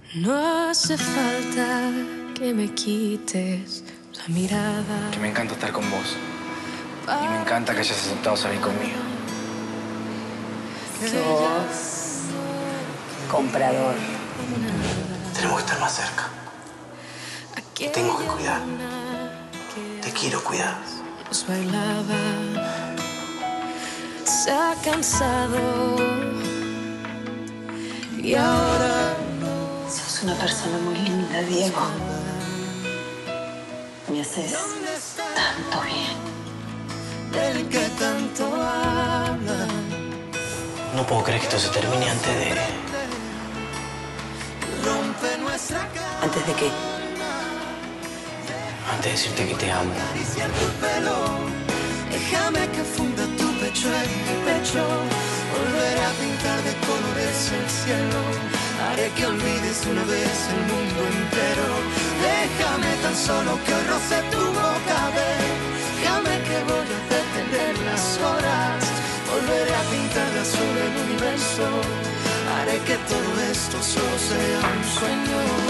No hace falta que me quites la mirada. Que me encanta estar con vos. Y me encanta que hayas aceptado salir conmigo. Sos comprador. Tenemos que estar más cerca. Te tengo que cuidar. Te quiero cuidar. Nos bailaba, se ha cansado y ahora Sos una persona muy linda, Diego. Me haces tanto bien. del que tanto habla. No puedo creer que esto se termine antes de... Rompe nuestra cara. ¿Antes de qué? Antes de decirte que te amo. Acaricia tu pelo, déjame que funda tu pecho en mi pecho. Volveré a pintar de colores el cielo. Haré que olvides una vez el mundo entero. Déjame tan solo que hoy roce tu boca, déjame que voy a detener las horas. Volveré a pintar de azul el universo. Haré que todo esto solo sea un sueño.